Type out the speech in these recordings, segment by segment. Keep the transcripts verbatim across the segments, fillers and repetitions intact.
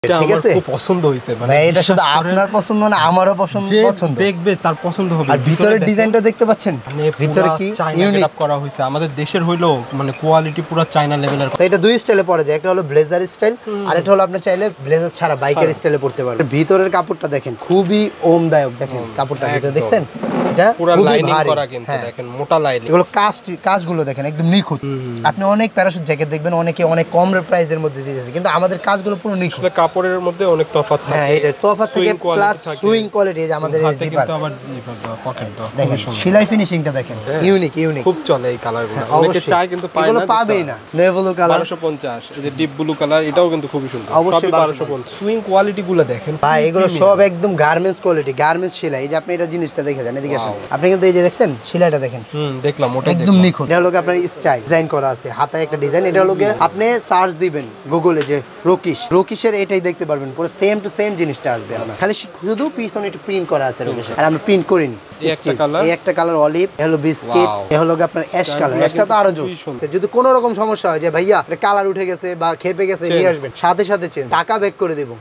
ঠিক আছে, খুব পছন্দ হইছে। মানে এটা শুধু আপনার পছন্দ না, আমারও পছন্দ। পছন্দ দেখবে তার পছন্দ হবে। আর ভিতরের ডিজাইনটা দেখতে পাচ্ছেন, মানে ভিতরে কি ইউনিক করা হইছে। আমাদের দেশের হইলো মানে কোয়ালিটি পুরো চায়না লেভেলের। তো এটা দুই স্টাইলে পরা যায়, একটা হলো ব্লেজার স্টাইল, আর একটা হলো আপনি চাইলে ব্লেজার ছাড়া বাইকের স্টাইলে পরতে পারবেন। ভিতরের কাপড়টা দেখেন খুবই ওমদায়ক, দেখেন কাপড়টা ভিতরে দেখছেন, এটা পুরো লাইনিং করা কিন্তু দেখেন, মোটা লাইনিং। এগুলো কাজ কাজগুলো দেখেন একদম নিখুঁত। আপনি অনেক প্যারাশুট জ্যাকেট দেখবেন অনেকে অনেক কম প্রাইসের মধ্যে দিয়েছে, কিন্তু আমাদের কাজগুলো পুরো নিখুঁত। কাপড়ের মধ্যে অনেক তফাৎ থাকে। হ্যাঁ, এটা তফাৎ থাকে প্লাস সুইং কোয়ালিটি। যে আমাদের এই জিপার কিন্তু আবার জিপার দাও পকেট দাও, দেখেন সেলাই ফিনিশিংটা দেখেন ইউনিক ইউনিক, খুব চলে এই কালারগুলো। অনেকে চায় কিন্তু পায় না, এগুলো পাবেই না। নেভি ব্লু কালার বারোশো পঞ্চাশ, এই যে ডিপ ব্লু কালার, এটাও কিন্তু খুবই সুন্দর। সবই বারোশো পঞ্চাশ। সুইং কোয়ালিটি গুলো দেখেন ভাই, এগুলো সব একদম গার্মেন্টস কোয়ালিটি, গার্মেন্টস সেলাই। এই যে আপনি এটা জিনিসটা দেখে যান, এদিকে আসেন, আপনি কিন্তু এই যে দেখছেন সেলাইটা দেখেন, হুম দেখলাম, ওটা একদম নিখুঁত। এটা হলো আপনার স্টাইল ডিজাইন করা আছে, হাতায় একটা ডিজাইন। এটা হলো আপনি সার্চ দিবেন গুগলে যে রকিশ, রকিশের এটাই দেখতে পারবেন, পুরো সেম টু সেম জিনিসটা আসবে আপনার। খালি শুধু পিছনে একটু প্রিন্ট করা আছে রকিশের, আর আমরা প্রিন্ট করিনি। এই একটা কালার অলিভ, এ হলো বিস্কিট, এ হলো আপনার অ্যাশ কালার। অ্যাশটা তো আরো জোস। যদি কোনো রকম সমস্যা হয় যে ভাইয়া এটা কালার উঠে গেছে বা খেপে গেছে, নিয়ে আসবেন, সাথে সাথে চেঞ্জ, টাকা ব্যাক করে দেব।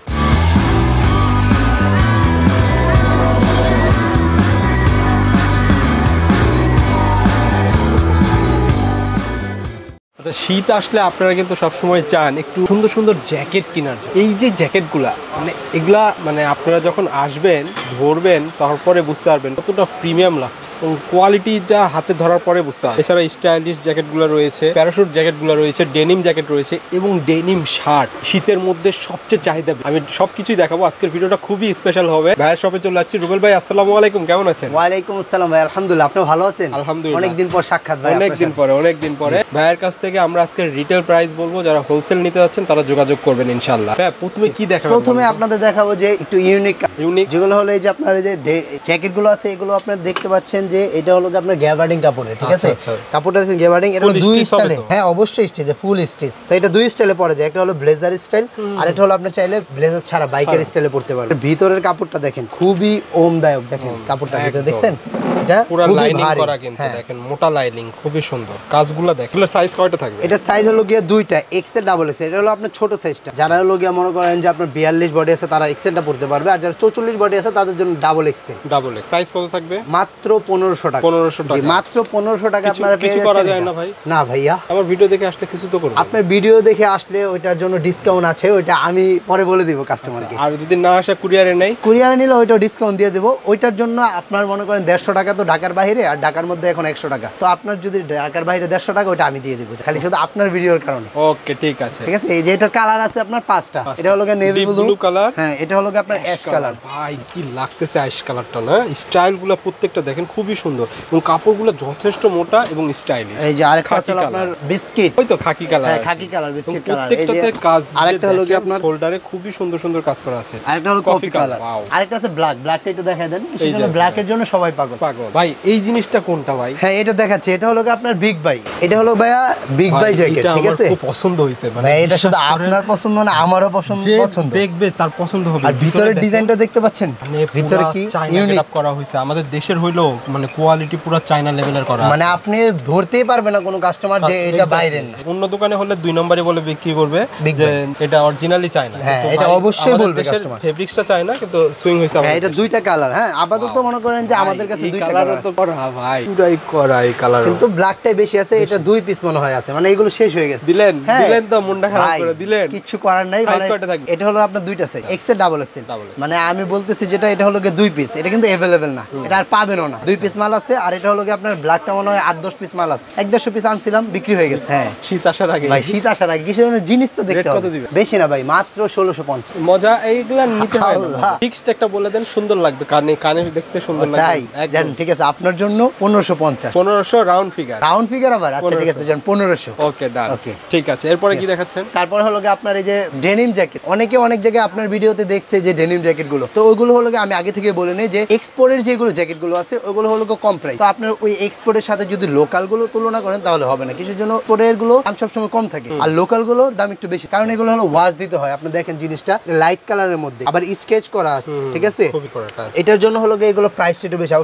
আচ্ছা, শীত আসলে আপনারা কিন্তু সবসময় চান একটু সুন্দর সুন্দর জ্যাকেট কেনার জন্য। এই যে জ্যাকেটগুলা, মানে এগুলা মানে আপনারা যখন আসবেন ধরবেন, তারপরে বুঝতে পারবেন কতটা প্রিমিয়াম লাগছে এবং কোয়ালিটিটা হাতে ধরার পরে বুঝতে পারবেন। এছাড়া স্টাইলিশ জ্যাকেটগুলো রয়েছে, প্যারাশুট জ্যাকেটগুলো রয়েছে, ডেনিম জ্যাকেট রয়েছে এবং ডেনিম শার্ট। শীতের মধ্যে সবচেয়ে চাহিদা। আমি সবকিছুই দেখাবো। আজকের ভিডিওটা খুবই স্পেশাল হবে। ভাইয়ের শপে চলে আসছি। রুবেল ভাই, আসসালামু আলাইকুম, কেমন আছেন? ওয়ালাইকুম আসসালাম ভাই, আলহামদুলিল্লাহ। আপনি ভালো আছেন? আলহামদুলিল্লাহ, অনেকদিন পর সাক্ষাৎ ভাই। অনেকদিন পরে অনেকদিন পরে ভাইয়ের কাছ থেকে আমরা আজকে রিটেল প্রাইস বলবো। যারা হোলসেল নিতে যাচ্ছেন তারা যোগাযোগ করবেন ইনশাআল্লাহ। ভাই, প্রথমে কি দেখাবো? প্রথমে আপনাদের দেখাবো যে একটু ইউনিক ইউনিক যেগুলো হলো এই যে আপনার এই যে জ্যাকেটগুলো আছে, এগুলো আপনারা দেখতে পাচ্ছেন যে এটা হলো আপনার গ্যাবার্ডিং কাপড়ের, ঠিক আছে? কাপড়টা দেখেন গ্যাবার্ডিং। এটা দুই স্টাইলে, হ্যাঁ অবশ্যই স্টিচ, ফুল স্টিচ। তো এটা দুই স্টাইলে পরা যায়, একটা হলো ব্লেজার স্টাইল, আর একটা হলো আপনি চাইলে ব্লেজার ছাড়া বাইকের স্টাইলে পরতে পারবেন। ভিতরের কাপড়টা দেখেন খুবই ওমদায়ক, দেখেন কাপড়টা ভিতরে দেখছেন, এটা পুরো লাইনিং করা কিন্তু দেখেন, মোটা লাইনিং, খুবই সুন্দর। কাজগুলো দেখেন। এর সাইজ কয়টা থাকবে? এটা সাইজ হলো গিয়ে দুইটা, এক্সেল ডাবল এক্সেল। এটা হলো আপনার ছোট সাইজটা। যারা হলো গিয়ে মনে করেন যে আপনার বিয়াল্লিশ বডি আছে তারা এক্সেলটা পড়তে পারবে, আর যারা চৌচল্লিশ বডি আছে তাদের জন্য double XL. Double X price কত থাকবে? মাত্র পনেরোশো টাকা। পনেরোশো টাকা, মাত্র পনেরোশো টাকা আপনারা পেয়ে যাচ্ছেন। কিছু করা যায় না ভাই? না ভাইয়া, আমার ভিডিও দেখে আসলে কিছু তো করব। আপনার ভিডিও দেখে আসলে ওইটার জন্য ডিসকাউন্ট আছে, ওইটা আমি পরে বলে দিব কাস্টমারকে। আর যদি না আসে কুরিয়ারে নেই, কুরিয়ারে নিলে ওইটাও ডিসকাউন্ট দিয়ে দেবো। ওইটার জন্য আপনার মনে করেন দেড়শো টাকা তো ঢাকার বাইরে, আর ঢাকার মধ্যে এখন একশো টাকা। তো আপনার যদি ঢাকার বাইরে দেড়শো টাকা, ওইটা আমি দিয়ে দিব, খালি শুধু আপনার ভিডিওর কারণে। ওকে, ঠিক আছে, ঠিক আছে। এই যে এটার কালার আছে আপনার পাঁচটা। এটা হলো নেভি ব্লু কালার, হ্যাঁ এটা হলো আপনার অ্যাশ কালার। ভাই কি লাগতেছে অ্যাশ কালারটা না? স্টাইলগুলো প্রত্যেকটা দেখেন খুবই সুন্দর এবং কাপড়গুলো যথেষ্ট মোটা এবং স্টাইলিশ। এই যে আরেকটা আছে আপনার বিস্কিট, ওই তো খাকি কালার, হ্যাঁ খাকি কালার বিস্কিট কালার। প্রত্যেকটাতে কাজ। আরেকটা হলো কি আপনার শোল্ডারে খুবই সুন্দর সুন্দর কাজ করা আছে। আরেকটা হলো কফি কালার, আরেকটা আছে ব্ল্যাক। ব্ল্যাকটা একটু দেখাই দেন, সেজন্য ব্ল্যাকের জন্য সবাই পাগল পাগল। ভাই এই জিনিসটা কোনটা ভাই? হ্যাঁ এটা দেখাচ্ছি, এটা হলো আপনার বিগ বাই। এটা হলো ভাইয়া বিগ বাই জ্যাকেট, ঠিক আছে? খুব পছন্দ হইছে। মানে এটা শুধু আপনার পছন্দ না, আমারও পছন্দ। পছন্দ দেখবে তার পছন্দ হবে। আর ভিতরের ডিজাইনটা দেখতে পাচ্ছেন, মানে ভিতরে কি ইউনিক করা হইছে। আমাদের দেশের হইলো মানে কোয়ালিটি পুরো চায়না লেভেলের করা আছে। মানে আপনি ধরতেই পারবে না কোনো কাস্টমার যে এটা বাইরের না। অন্য দোকানে হলে দুই নম্বরে বলে বিক্রি করবে যে এটা অরিজিনালি চায়না। হ্যাঁ এটা অবশ্যই বলবে কাস্টমার। ফেব্রিক্সটা চায়না কিন্তু সুইং হইছে। হ্যাঁ এটা দুইটা কালার। হ্যাঁ আপাতত মনে করেন যে আমাদের কাছে দুইটা কালার আছে। তো করা ভাই পুরাই করা এই কালার, কিন্তু ব্ল্যাকটাই বেশি আছে। এটা দুই পিস মনে হয় আছে, মানে এগুলো শেষ হয়ে গেছে। দিলেন দিলেন তো মনটা খারাপ করে দিলেন। কিছু করার নাই। মানে এটা হলো আপনার দুইটা সাইজ, এক্সেল ডাবল এক্সেল। মানে আমি বলতেছি যেটা এটা হলো গিয়ে দুই পিস, এটা কিন্তু अवेलेबल না, এটা আর পাবেনও না। দুই পিস মাল আছে, আর এটা হলো গিয়ে আপনার ব্ল্যাকটা মনে হয় আট দশ পিস মাল আছে। এক দেড়শো পিস আনছিলাম, বিক্রি হয়ে গেছে। হ্যাঁ শীত আসার আগে ভাই, শীত আসার আগে কিছু জিনিস তো দেখতে হবে। বেশি না ভাই, মাত্র ষোলোশো পঞ্চাশ। মজা এইগুলা নিতে হয় না। ফিক্সড একটা বলে দেন, সুন্দর লাগবে, কানে কানে দেখতে সুন্দর লাগবে। তাই জানেন, ঠিক আছে আপনার জন্য পনেরোশো পঞ্চাশ। পনেরোশো রাউন্ড ফিগার, রাউন্ড ফিগার আবার। আচ্ছা ঠিক আছে, জান পনেরোশো। ওকে ডান। ওকে ঠিক আছে, এরপরে কি দেখাচ্ছেন? তারপর হলো গিয়ে আপনার এই যে ডেনিম জ্যাকেট। অনেকে অনেক জায়গায় আপনার ভিডিওতে দেখছে যে ডেনিম জ্যাকেট গুলো, তো ওইগুলো হলো আমি আগে থেকে বলে নেই যে এক্সপোর্টের যেগুলো জ্যাকেট গুলো আছে ওগুলো হলো কম প্রাইস। তো আপনার ওই এক্সপোর্টের সাথে যদি লোকাল গুলো তুলনা করেন তাহলে হবে না। কিসের জন্য? এক্সপোর্টের গুলো দাম সবসময় কম থাকে, আর লোকাল গুলোর দাম একটু বেশি, কারণ এগুলো হলো ওয়াশ দিতে হয়। আপনি দেখেন জিনিসটা লাইট কালারের মধ্যে, আবার স্কেচ করা, ঠিক আছে? এটার জন্য হলো এগুলো প্রাইসটা একটু বেশি। আবার পিছনে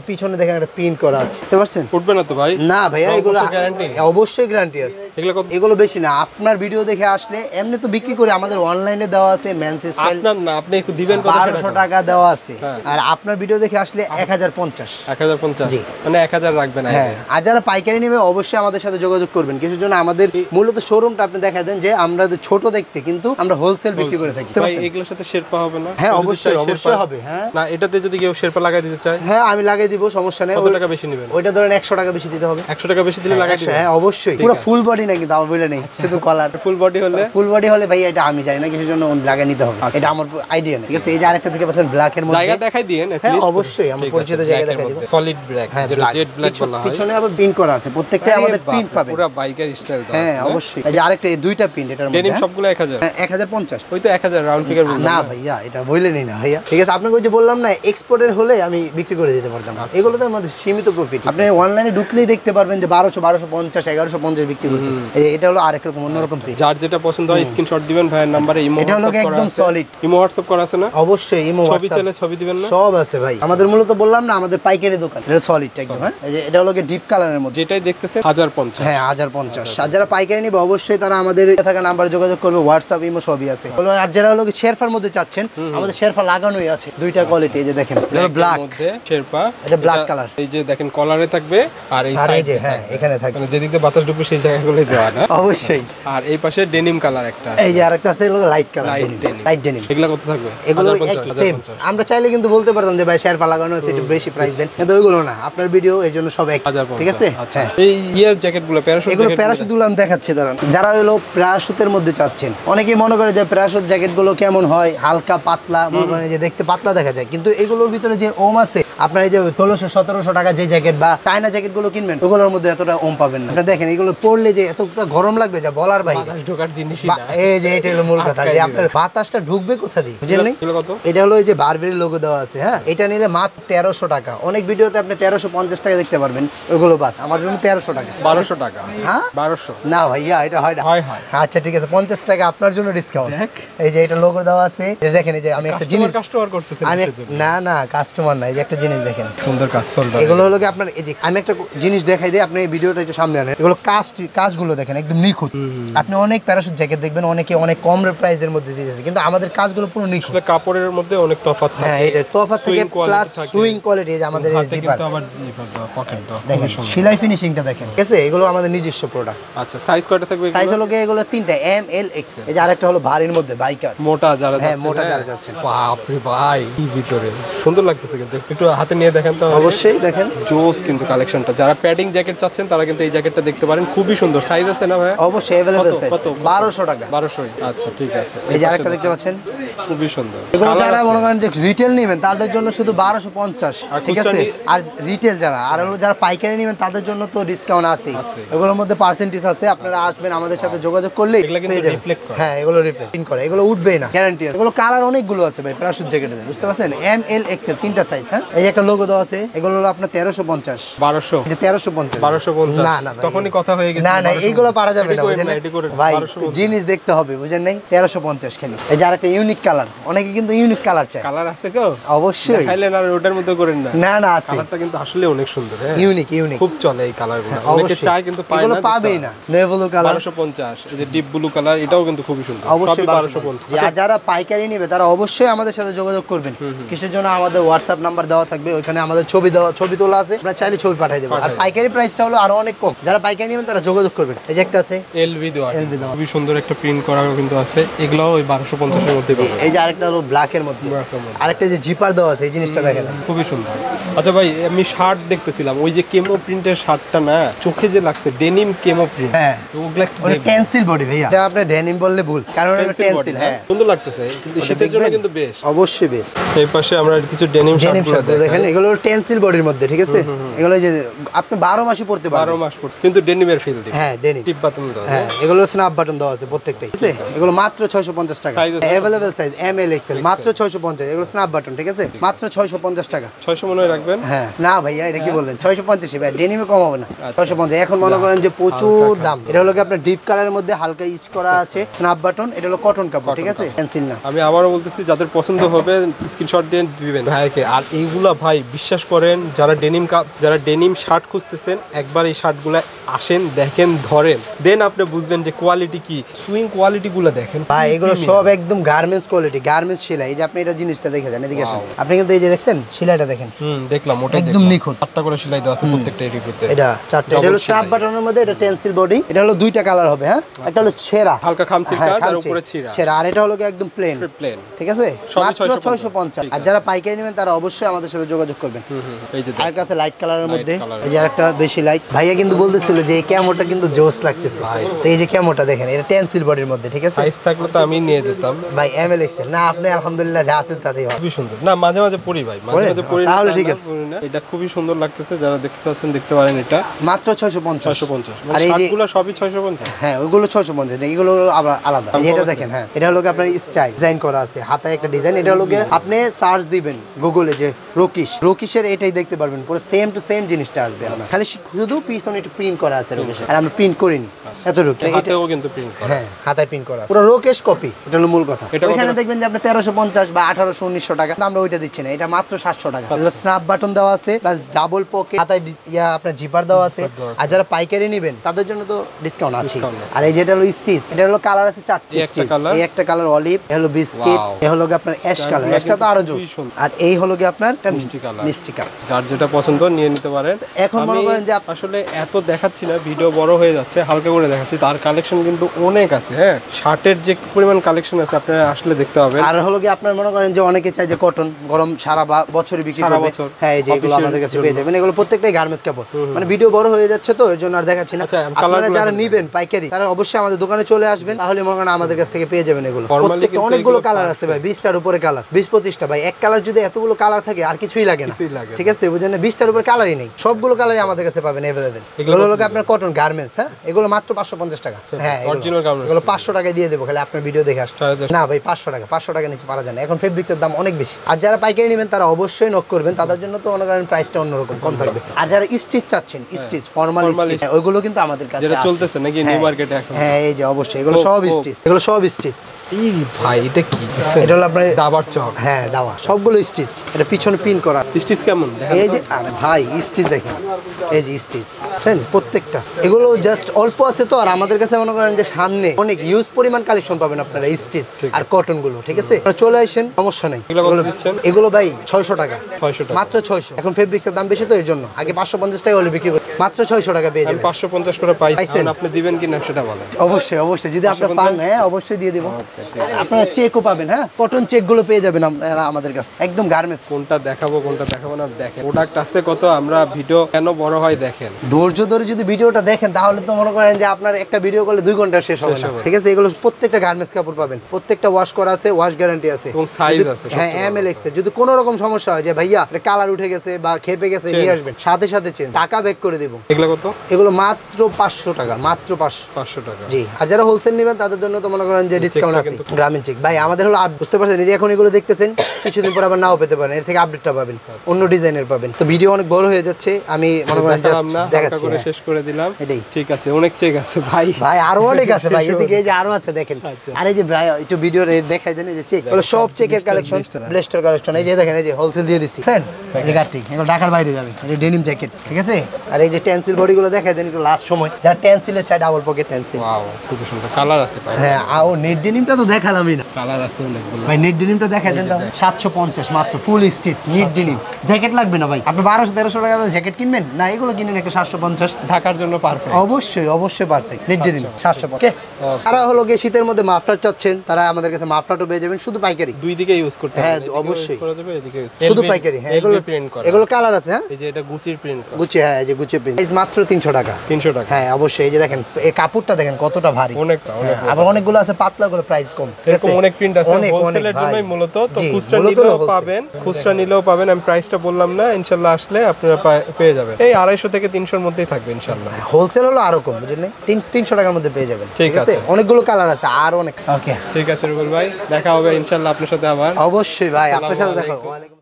দেখেন একটা প্রিন্ট করা আছে, বুঝতে পারছেন? উঠবে না তো ভাই? না ভাইয়া, এগুলো গ্যারান্টি অবশ্যই গ্যারান্টি আছে। এগুলো কত? এগুলো বেশি না, আপনার ভিডিও দেখে আসলে এমনি তো বিক্রি করে, আমাদের অনলাইনে দেওয়া আছে মেন্স স্টাইল। আপনার না, আপনি একটু দিবেন কত? বারোশো টাকা দেওয়া আছে। আর আপনার ভিডিও দেখে আসলে এক হাজার পঞ্চাশ। এক হাজার পঞ্চাশ মানে এক হাজার রাখবেন। হ্যাঁ, আর যারা পাইকারি নেবে অবশ্যই আমাদের সাথে যোগাযোগ করবেন। কিছুর জন্য আমাদের মূলত শোরুমটা আপনি দেখা দেন যে আমরা ছোট দেখতে, কিন্তু আমরা হোলসেল বিক্রি করে থাকি। ভাই এগুলোর সাথে শেরপা হবে না? হ্যাঁ অবশ্যই, অবশ্যই হবে। হ্যাঁ না, এটাতে যদি কেউ শেরপা লাগাই দিতে চায়? হ্যাঁ আমি লাগাই দিব, সমস্যা নেই। কত টাকা বেশি নেবেন? ওইটা ধরেন একশো টাকা বেশি দিতে হবে। একশো টাকা বেশি দিলে লাগাই দিবেন? হ্যাঁ অবশ্যই, পুরো ফুল বডি না কিন্তু আমার বলে নেই, শুধু কলার। ফুল বডি হলে? ফুল বডি হলে ভাই এটা আমি জানি না, কিছুর জন্য লাগাই নিতে হবে, এটা আমার আইডিয়া নেই। ঠিক আছে, এই যে আরেকটা দিকে পাচ্ছেন ব্ল্যাক এর মধ্যে, জায়গা দেখাই দিয়েন। হ্যাঁ অবশ্যই, আমরা পরিচিত জায়গা দেখাই দিব। সলিড ব্ল্যাক, যেটা জেড ব্ল্যাক বলা হয়। পিছনে আবার প্রিন্ট করা আছে, প্রত্যেকটাই আমাদের প্রিন্ট পাবেন, পুরো বাইকার স্টাইল। হ্যাঁ অবশ্যই। এই যে আরেকটা, এই দুইটা প্রিন্ট এটার মধ্যে। ডেনিম সবগুলো এক হাজার? এক হাজার পঞ্চাশ। ওই তো এক হাজার রাউন্ড ফিগার বললাম না ভাইয়া, এটা বললে নেই না ভাইয়া। ঠিক আছে, আপনাকে ওই যে বললাম না, এক্সপোর্টের হলে আমি বিক্রি করে দিতে পারতাম। এগুলো তো আমাদের সীমিত প্রফিট। আপনি অনলাইনে ঢুকলেই দেখতে পারবেন যে বারোশো বারোশো পঞ্চাশ এগারোশো পঞ্চাশ বিক্রি করতেছে। এটা হলো আরেক রকম অন্যরকম প্রিন্ট। যার যেটা পছন্দ হয় স্ক্রিনশট দিবেন ভাইয়ের নাম্বারে। ইমো এটা হলো একদম সলিড। ইমো হোয়াটসঅ্যাপ করা আছে না? অবশ্যই ইমো ছবি চাইলে ছবি দিবেন না? সব আছে ভাই, আমাদের মূলত বললাম না আমাদের পাইকারি দোকান। এটা সলিড একদম। হ্যাঁ, এই যে এটা হলো ডিপ কালারের মধ্যে, যেটাই দেখতেছেন এক হাজার পঞ্চাশ। হ্যাঁ এক হাজার পঞ্চাশ। আর যারা পাইকারি নিবে অবশ্যই তারা আমাদের থাকা নাম্বারে যোগাযোগ করবে, হোয়াটসঅ্যাপ ইমো সবই আছে। আর যারা হলো শেরফার মধ্যে চাচ্ছেন, আমাদের শেরফা লাগানোই আছে দুইটা কোয়ালিটি। এই যে দেখেন ব্ল্যাক মধ্যে শেরপা, এটা ব্ল্যাক কালার। এই যে দেখেন কলারে থাকবে, আর এই সাইডে হ্যাঁ এখানে থাকবে, মানে যেদিকে বাতাস ঢুকবে সেই জায়গাগুলোই দেওয়া না? অবশ্যই। আর এই পাশে ডেনিম কালার একটা, এই যে আরেকটা আছে হলো লাইট কালার, লাইট ডেনিম। এগুলা কত থাকবে? এগুলো একই সেম। আমরা চাইলে কিন্তু বলতে পারতাম যে ভাই শেরপা লাগানো আছে একটু বেশি প্রাইস দেন, কিন্তু ওইগুলো না, আপনার ভিডিও এর জন্য সব এক। ঠিক আছে। হ্যাঁ, এই ইয়ার জ্যাকেটগুলো প্যারাশুট, এগুলো প্যারাশুটগুলো আমি দেখাচ্ছি দাঁড়ান। যারা হলো প্যারাশুটের মধ্যে চাচ্ছেন, অনেকেই মনে করে যে প্যারাশুট জ্যাকেটগুলো কেমন হয়, হালকা পাতলা, মনে করেন যে দেখতে পাতলা দেখা যায়, কিন্তু এগুলোর ভিতরে যে ওম আছে, আপনার এই যে ষোলোশো সতেরোশো টাকা যে জ্যাকেট বা চায়না জ্যাকেট গুলো কিনবেন, ওগুলোর মধ্যে এতটা ওম পাবেন না। দেখেন এগুলো পরলে যে এতটা গরম লাগবে যা বলার বাইরে। বাতাস ঢোকার জিনিসই না। এই যে এটা হলো মূল কথা, যে আপনার বাতাসটা ঢুকবে কোথা দিয়ে, বুঝলেন? এটা হলো এই যে বারবেরির লোগো দেওয়া আছে। হ্যাঁ, এটা নিলে মাত্র তেরোশো টাকা। অনেক ভিডিওতে আপনি তেরোশো পঞ্চাশ টাকা দেখতে পারবেন, ওগুলো বাদ। আমার জন্য তেরোশো টাকা। বারোশো টাকা? হ্যাঁ বারোশো না ভাইয়া, এটা হয় না। হয় হয়। আচ্ছা ঠিক আছে, পঞ্চাশ টাকা আপনার জন্য ডিসকাউন্ট। এই যে এটা লোগো দেওয়া আছে, এটা দেখেন। এই যে আমি একটা জিনিস কাস্টমার করতেছি, আমি না না কাস্টমার না, এই যে একটা জিনিস দেখেন, সুন্দর কাজ চলবে। এগুলো হলো কি আপনার, এই যে আমি একটা জিনিস দেখাই দিই, আপনি এই ভিডিওটা একটু সামনে আনেন। এগুলো কাজ কাজগুলো দেখেন একদম নিখুঁত। আপনি অনেক প্যারাশুট জ্যাকেট দেখবেন অনেকে অনেক কম প্রাইসের মধ্যে দিয়েছে, কিন্তু আমাদের কাজগুলো পুরো নিখুঁত। আসলে কাপড়ের মধ্যে অনেক তফাৎ থাকে। হ্যাঁ, এটা তফাৎ থেকে প্লাস সুইং কোয়ালিটি। যে আমাদের এই জিপার, আবার জিপার দাও, পকেট দাও, দেখেন সেলাই ফিনিশিংটা দেখেন। ঠিক আছে, এগুলো আমাদের নিজস্ব প্রোডাক্ট। আচ্ছা, সাইজ কয়টা থাকবে? সাইজ হলো কি এগুলো তিনটা, এম এল এক্সেল। এই যে আরেকটা হলো ভারীর মধ্যে বাইকার, মোটা যারা হ্যাঁ মোটা যারা যাচ্ছে। বাপ রে ভাই, কি ভিতরে সুন্দর লাগতেছে, কিন্তু একটু হাতে নিয়ে দেখেন তো। অবশ্যই দেখেন, জোস কিন্তু কালেকশনটা। যারা প্যাডিং জ্যাকেট চাচ্ছেন তারা কিন্তু এই জ্যাকেটটা দেখতে পারেন, খুবই সুন্দর। সাইজ আছে না ভাই? অবশ্যই अवेलेबल সাইজ। কত? বারোশো টাকা। বারোশো। আচ্ছা ঠিক আছে। এই যে আরেকটা দেখতে পাচ্ছেন, খুবই সুন্দর। এগুলো যারা মনে করেন যে রিটেল নেবেন তাদের জন্য শুধু বারোশো পঞ্চাশ। ঠিক আছে, আর রিটেল যারা, আর হলো যারা পাইকারি নেবেন তাদের জন্য তো ডিসকাউন্ট আছে। এগুলোর মধ্যে পার্সেন্টেজ আছে, আপনারা আসবেন আমাদের সাথে যোগাযোগ করলে পেয়ে যাবেন। হ্যাঁ, এগুলো রিফ্লেক্ট করে, এগুলো উঠবেই না, গ্যারান্টি আছে। এগুলো কালার অনেকগুলো আছে ভাই প্যারাশুট জ্যাকেটের, বুঝতে পারছেন? এম এল এক্সেল তিনটা সাইজ। হ্যাঁ, এই একটা লোগো দেওয়া আছে, এগুলো হলো আপনার তেরোশো পঞ্চাশ। বারোশো? এটা তেরোশো পঞ্চাশ। বারোশো পঞ্চাশ? না না তখনই কথা হয়ে গেছে। না না, এইগুলো পারা যাবে না, বুঝেন ভাই, জিনিস দেখতে হবে, বুঝেন নাই? তেরোশো পঞ্চাশ খালি। এই যে আরেকটা ইউনিক কালার, অনেকে কিন্তু ইউনিক কালার চায়। কালার আছে গো? অবশ্যই। খাইলেন আর ওটার মধ্যে করেন না? না না, আছে। কালারটা কিন্তু আসলে অনেক সুন্দর। হ্যাঁ, ইউনিক ইউনিক, খুব চলে এই কালারগুলো। অনেকে চায় কিন্তু পায় না, এগুলো পাবেই না। নেভি ব্লু কালার বারোশো পঞ্চাশ। এই যে ডিপ ব্লু কালার, এটাও কিন্তু খুবই সুন্দর। অবশ্যই বারোশো পঞ্চাশ। আর যারা পাইকারি নেবে তারা অবশ্যই আমাদের সাথে যোগাযোগ করবেন। কিসের জন্য? আমাদের হোয়াটসঅ্যাপ নাম্বার দেওয়া থাকবে, ওখানে আমাদের ছবি দেওয়া, ছবি তোলা আছে, আপনারা চাইলে ছবি পাঠিয়ে দেবেন। আর পাইকারি প্রাইসটা হলো আরো অনেক কম। যারা পাইকারি নেবেন তারা যোগাযোগ করবেন। এই যে একটা আছে এলভি দেওয়া, খুবই সুন্দর একটা প্রিন্ট করা কিন্তু আছে, এগুলাও ওই বারোশো পঞ্চাশ এর মধ্যে পাবেন। এই যে আরেকটা হলো ব্ল্যাক এর মধ্যে, আরেকটা যে জিপার দেওয়া আছে, এই জিনিসটা দেখেন খুবই সুন্দর। আচ্ছা ভাই, আমি শার্ট দেখতেছিলাম, ওই যে কেমো প্রিন্টের শার্টটা না, চোখে যে লাগছে, ডেনিম কেমো প্রিন্ট। হ্যাঁ, ওগুলা ওটা টেনসিল বডি ভাইয়া, এটা আপনি ডেনিম বললে ভুল, কারণ এটা টেনসিল। হ্যাঁ, সুন্দর লাগতেছে, কিন্তু শীতের জন্য কিন্তু বেশ। অবশ্যই বেশ। এই পাশে আমরা কিছু ডেনিম শার্টগুলো দেখেন, এগুলো টেনসিল বডির মধ্যে। ঠিক আছে, এগুলো যে আপনি বারো মাসই পড়তে পারবেন, বারো মাস পড়তে, কিন্তু ডেনিমের ফিল দিবে। হ্যাঁ, ডেনিম টিপ বাটন দেওয়া। হ্যাঁ, এগুলো স্ন্যাপ বাটন দেওয়া আছে প্রত্যেকটাই। ঠিক আছে, এগুলো মাত্র ছয়শো পঞ্চাশ টাকা। Available size M L XL, মাত্র ছয়শো পঞ্চাশ। এগুলো স্ন্যাপ বাটন। ঠিক আছে, মাত্র ছয়শো পঞ্চাশ টাকা। ছয়শো মনে রাখবেন। হ্যাঁ, না ভাইয়া, এটা কি বললেন? ছয়শো পঞ্চাশ ভাই, ডেনিমে কম হবে না। ছয়শো পঞ্চাশ এখন মনে করেন যে প্রচুর দাম। এটা হলো কি আপনার ডিপ কালারের মধ্যে হালকা ইচ করা আছে, স্ন্যাপ বাটন। এটা হলো কটন কাপড়। ঠিক আছে, পেন্সিল না। আমি আবারও বলতেছি, যাদের পছন্দ হবে স্ক্রিনশট দিয়ে দিবেন ভাইকে। আর এইগুলা ভাই বিশ্বাস করেন, যারা ডেনিম যারা ডেনিম শার্ট খুঁজতেছেন একবার এই শার্টগুলো আসেন, দেখেন, ধরেন, দেন আপনি বুঝবেন যে কোয়ালিটি কি। সুইং কোয়ালিটি গুলো দেখেন ভাই, এগুলো সব একদম গার্মেন্টস কোয়ালিটি, গার্মেন্টস সেলাই। এই যে আপনি এটা জিনিসটা দেখে যান, এদিকে আসেন, আপনি কিন্তু এই যে দেখছেন সেলাইটা দেখেন। হুম, দেখলাম, ওটা একদম নিখুঁত, চারটা করে সেলাই দেওয়া আছে প্রত্যেকটা এরিয়াতে। এটা চারটা, এটা হলো স্ন্যাপ বাটনের মধ্যে, এটা টেনসিল বডি, এটা হলো দুইটা কালার হবে। হ্যাঁ, একটা হলো ছেঁড়া, হালকা খামচির কাজ, আর উপরে ছিঁড়া ছেঁড়া, আর এটা হলো একদম প্লেন প্লেন। ঠিক আছে, মাত্র ছয়শো পঞ্চাশ। আর যারা পাইকারি নেবেন তারা অবশ্যই আমাদের সাথে যোগাযোগ করবেন। এই যে আর কাছে লাইট কালারের মধ্যে, এই যে একটা বেশি লাইট। ভাইয়া কিন্তু বলতেছিল যে এই ক্যামোটা কিন্তু জোস লাগতেছে, তো এই যে ক্যামোটা দেখেন, এটা টেনসিল বডির মধ্যে। ঠিক আছে, সাইজ থাকলে তো আমি নিয়ে যেতাম ভাই। এম এল এক্সেল না, আপনি আলহামদুলিল্লাহ যা আছেন তাতেই খুবই সুন্দর। না, মাঝে মাঝে পরি ভাই, মাঝে মাঝে পরি, তাহলে ঠিক আছে। এটা খুবই সুন্দর লাগতেছে, যারা দেখতে চাচ্ছেন দেখতে পারেন। এটা মাত্র ছয়শো পঞ্চাশ। ছয়শো পঞ্চাশ, আর এই শার্টগুলো সবই ছয়শো পঞ্চাশ। হ্যাঁ, ওইগুলো ছয়শো পঞ্চাশ, এগুলো আবার আলাদা। এটা দেখেন, হ্যাঁ, এটা হলো আপনার স্টাইল ডিজাইন করা আছে, হাতায় একটা ডিজাইন। এটা হলো আপনি সার্চ দিবেন গুগলে যে রকিশ, রকিশের এটাই দেখতে পারবেন, পুরো সেম টু সেম জিনিসটা আসবে আপনার, খালি শুধু পিছনে একটু প্রিন্ট করা আছে রকিশ, আর আমরা প্রিন্ট করিনি এতটুকু। হাতেও কিন্তু প্রিন্ট করা, হ্যাঁ, হাতায় প্রিন্ট করা, পুরো রকেশ কপি। এটা হলো মূল কথা। এখানে দেখবেন যে আপনি তেরোশো পঞ্চাশ বা আঠারোশো উনিশশো টাকা, আমরা ওইটা দিচ্ছি না, এটা মাত্র সাতশো টাকা। স্ন্যাপ বাটন দেওয়া আছে, প্লাস ডাবল পকেট, হাতায় ইয়া আপনার জিপার দেওয়া আছে। আর যারা পাইকারি নেবেন তাদের জন্য তো ডিসকাউন্ট আছে। আর এই যেটা হলো স্টিচ, এটা হলো কালার আছে চারটি স্টিচ। এই একটা কালার অলিভ, এই হলো বিস্কিট, এই হলো আপনার অ্যাশ কালার, অ্যাশটা তো আরো জোস। আর এই হলো কি আপনার মিষ্টি কালার, মিষ্টি কালার। যার যেটা পছন্দ নিয়ে নিতে পারেন। এখন মনে করেন যে আসলে এত দেখাচ্ছি না, ভিডিও বড় হয়ে যাচ্ছে, হালকা করে দেখাচ্ছি। তার কালেকশন কিন্তু অনেক আছে। হ্যাঁ, শার্টের যে পরিমাণ কালেকশন আছে আপনারা আসলে দেখতে হবে। আর হলো কি আপনার মনে করেন যে অনেকে চাই যে কটন গরম সারা বছরই বিক্রি করবে। হ্যাঁ, এই যে এগুলো আমাদের কাছে পেয়ে যাবেন, এগুলো প্রত্যেকটাই গার্মেন্টস কাপড়। মানে ভিডিও বড় হয়ে যাচ্ছে তো এর জন্য আর দেখাচ্ছি না। আপনারা যারা নেবেন পাইকারি তারা অবশ্যই আমাদের দোকানে চলে আসবেন, তাহলে মনে করেন আমাদের কাছ থেকে পেয়ে যাবেন এগুলো। প্রত্যেকটা অনেকগুলো কালার আছে ভাই, বিশটার উপরে কালার, বিশ পঁচিশটা ভাই। এক কালার যদি এতগুলো কালার থাকে আর কিছুই লাগে না। ঠিক আছে, বুঝলেন, বিশটার উপরে কালারই নেই, সবগুলো কালারই আমাদের কাছে পাবেন अवेलेबल। এগুলো হলো আপনার কটন গার্মেন্টস। হ্যাঁ, এগুলো মাত্র পাঁচশো পঞ্চাশ টাকা। হ্যাঁ, অরিজিনাল গার্মেন্টস, এগুলো পাঁচশো টাকায় দিয়ে দেবো, খালি আপনার ভিডিও দেখে আসতে। না ভাই, পাঁচশো টাকা, পাঁচশো টাকা নিচে পারা যায় না, এখন ফেব্রিক্সের দাম অনেক বেশি। আর যারা পাইকারি নেবেন তারা অবশ্যই নক করবেন, তাদের জন্য তো মনে করেন প্রাইসটা অন্যরকম কম থাকবে। আর যারা স্টিচ চাচ্ছেন, স্টিচ ফর্মাল স্টিচ, ওইগুলো কিন্তু আমাদের কাছে যেটা চলতেছে নাকি নিউ মার্কেটে এখন। হ্যাঁ, এই যে অবশ্যই এগুলো সব স্টিচ, এগুলো সব স্টিচ। এই ভাই, এটা কি? এটা হলো আপনার দাবার চক। হ্যাঁ, দাবা, সবগুলো স্টিচ। এটা পিছনে পিন করা। স্টিচ কেমন? এই যে আরে ভাই, স্টিচ দেখেন, এই যে স্টিচ দেখেন প্রত্যেকটা। এগুলো জাস্ট অল্প আছে তো, আর আমাদের কাছে মনে করেন যে সামনে অনেক ইউজ পরিমাণ কালেকশন পাবেন আপনারা স্টিচ আর কটন গুলো। ঠিক আছে, চলে আসেন, সমস্যা নেই। এগুলো দিচ্ছেন? এগুলো ভাই ছয়শো টাকা, ছয়শো টাকা, মাত্র ছয়শো। এখন ফেব্রিক্সের দাম বেশি তো এর জন্য, আগে পাঁচশো পঞ্চাশ টাকা হলে বিক্রি করি, মাত্র ছয়শো টাকা পেয়ে যাবেন। পাঁচশো পঞ্চাশ করে পাইছেন, আপনি দিবেন কিনা সেটা বলেন। অবশ্যই অবশ্যই, যদি আপনারা পান, হ্যাঁ অবশ্যই দিয়ে দিব। আপনারা চেকও পাবেন, হ্যাঁ, কটন চেক গুলো পেয়ে যাবেন আমাদের কাছে, একদম গার্মেন্টস। কোনটা দেখাবো কোনটা দেখাবো না দেখেন, প্রোডাক্ট আছে কত, আমরা ভিডিও কেন বড় হয় দেখেন। ধৈর্য ধরে যদি ভিডিওটা দেখেন তাহলে তো মনে করেন যে আপনার একটা ভিডিও করলে দুই ঘন্টা শেষ হবে না। ঠিক আছে, এগুলো প্রত্যেকটা গার্মেন্টস কাপড় পাবেন, প্রত্যেকটা ওয়াশ করা আছে, ওয়াশ গ্যারান্টি আছে, এবং সাইজ আছে। হ্যাঁ, এম এল এক্স এর। যদি কোনো রকম সমস্যা হয় যে ভাইয়া এটা কালার উঠে গেছে বা খেপে গেছে, নিয়ে আসবেন, সাথে সাথে চেঞ্জ, টাকা ব্যাক করে দেব। এগুলো কত? এগুলো মাত্র পাঁচশো টাকা, মাত্র পাঁচশো পাঁচশো টাকা। জি। আর যারা হোলসেল নেবেন তাদের জন্য তো মনে করেন যে ডিসকাউন্ট আছে, গ্রামীণ চেক। ভাই আমাদের হলো, বুঝতে পারছেন যে এখন এগুলো দেখতেছেন, কিছুদিন পর আবার নাও পেতে পারেন, এর থেকে আপডেটটা পাবেন, অন্য ডিজাইনের পাবেন। তো ভিডিও অনেক বড় হয়ে যাচ্ছে, আমি মনে করেন জাস্ট দেখাচ্ছি, করে শেষ করে দিলাম। এটাই ঠিক আছে, অনেক চেক আছে ভাই, ভাই আরো অনেক আছে ভাই, এদিকে এই যে আরো আছে দেখেন। আর এই যে ভাই একটু ভিডিও দেখাই দেন, এই যে চেক, এগুলো সব চেকের কালেকশন, ব্লেস্টার কালেকশন। এই যে দেখেন, এই যে হোলসেল দিয়ে দিচ্ছি, এই যে গাটি, এগুলো ঢাকার বাইরে যাবে। এই যে ডেনিম জ্যাকেট, ঠিক আছে। আর এই যে টেনসিল বডি গুলো দেখাই দেন একটু লাস্ট সময়, যারা টেনসিলের চাই ডাবল পকেট টেনসিল। ওয়াও, খুব সুন্দর কালার আছে ভাই। হ্যাঁ, আর নেট ডেনিমটা তো দেখালামই না, কালার আছে অনেকগুলো ভাই। নেট ডেনিমটা দেখাই দেন তাহলে। সাতশো পঞ্চাশ মাত্র, full stitch net denim. Jacket লাগবে না ভাই, আপনি বারোশো তেরোশো টাকা জ্যাকেট কিনবেন না, এগুলো কিনেন একটা সাতশো পঞ্চাশ। ঢাকার জন্য পারফেক্ট, অবশ্যই অবশ্যই পারফেক্ট। নেট ডেনিম সাতশো পঞ্চাশ। তারা হলো গিয়ে শীতের মধ্যে মাফলার চাচ্ছেন, তারা আমাদের কাছে মাফলারও পেয়ে যাবেন, শুধু পাইকারি, দুই দিকে ইউজ করতে হ্যাঁ অবশ্যই, শুধু পাইকারি। হ্যাঁ, এগুলো এগুলো কালার আছে। হ্যাঁ, এই যে এটা গুচির প্রিন্ট, গুচি, হ্যাঁ এই যে গুচি প্রিন্ট, প্রাইস মাত্র তিনশো টাকা। তিনশো টাকা, হ্যাঁ অবশ্যই। এই যে দেখেন, এই কাপড়টা দেখেন কতটা ভারী, অনেকটা অনেক। আবার অনেকগুলো আছে পাতলা করে, প্রাইস কম। এরকম অনেক প্রিন্ট আছে হোলসেলের জন্যই মূলত। তো খুচরা নিলেও পাবেন, খুচরা নিলেও পাবেন। আমি প্রাইসটা বললাম না, ইনশাআল্লাহ আসলে আপনারা পেয়ে যাবেন। এই আড়াইশো থেকে তিনশোর মধ্যেই থাকবে ইনশাআল্লাহ। হোলসেল হলো আরো কম, বুঝলেন, তিনশো টাকার মধ্যে পেয়ে যাবেন। ঠিক আছে, অনেকগুলো কালার আছে আর অনেক। ওকে, ঠিক আছে রুবেল ভাই, দেখা হবে ইনশাআল্লাহ আপনার সাথে আবার। অবশ্যই ভাই, আপনার সাথে দেখা হবে।